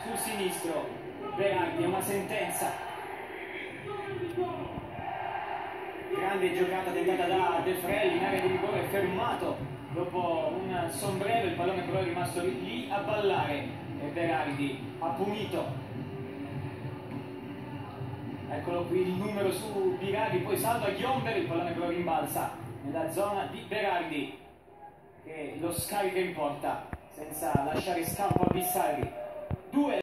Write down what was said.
sul sinistro. Berardi, è una sentenza. Grande giocata tentata da De Frelli in area di rigore, fermato dopo un sombrero, il pallone però è rimasto lì a ballare e Berardi ha punito. Eccolo qui il numero su Biraghi, poi salva Ghiomber, il pallone però rimbalza nella zona di Berardi che lo scarica in porta senza lasciare scampo a Bissarri.